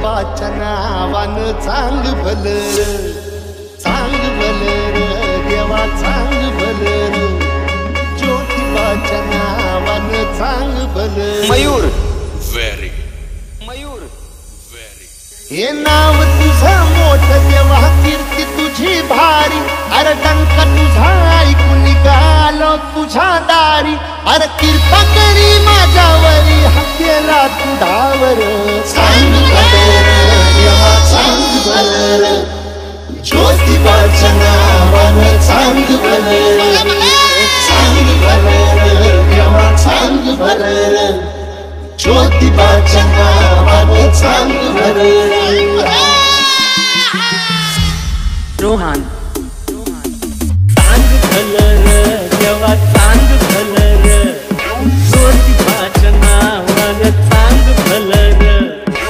ज्योतिबाच्या नावानं चांग भलं देवा चांग भलं ज्योतिबाच्या नावानं चांग भलं मयूर हे नाव तुझं मोठं देवा कीर्ती तुझी भारी अरे डंका तुझा ऐकून निघालो तुझ्या दारी अरे कृपा करी माझ्यावरी हाकेला तू धावर चांग भलं देवा चांग भलं ज्योतिबाच्या नावानं चांग भलं देवा चांग भलं ज्योतिबाच्या नावानं चांग भलं रोहन चांग भलं देवा चांग भलं ज्योतिबाच्या नावानं चांग भलं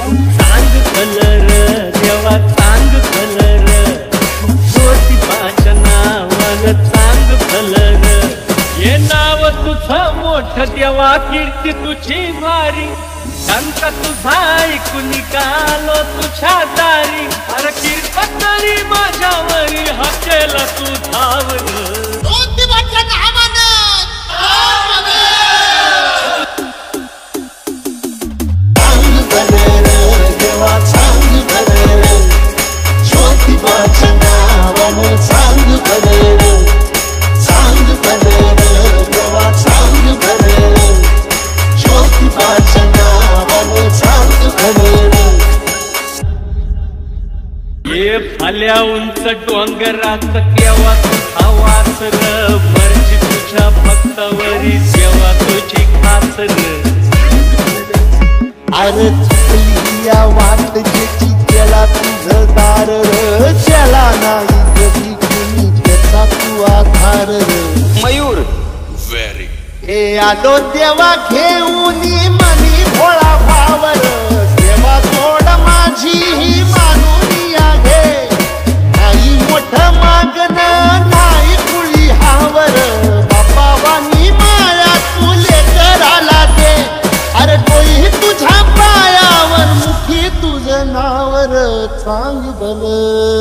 देवा चांग भलं ज्योतिबाच्या नावानं चांग भलं हे नाव तुझं मोठं देवा कीर्ती तुझी भारी डंका तुझा ऐकून निघालो तुझ्या दारी अरे कृपा करी माझ्यावरी हाकेला तू धावर ज्योतिबाच्या नावानं चांग भलं देवा चांग भलं ज्योतिबाच्या नावानं चांग भलं देवा चांग भलं ज्योतिबाच्या नावानं चांग भलं ये फाल्या उंच डोंगरात केव्हा तुझा वासर मर्जी तुझ्या भक्तावरी देवा तुझी खासर अरे चुकली या वाट ज्याची त्याला तुझं दार त्याला नाही कधी कुणी त्याचा तू आधार मयूर हे आलो देवा घेऊन मनी भोळा भावर देवा थोड माझी ही मानून या घे नाही मोठं मागणं नाही कुळी हावर बापावानी माया तुले कराला दे अरे डोई तुझ्या पायावर मुखी तुझं नावर चांग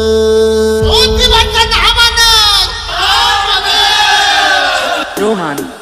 भलं रोहन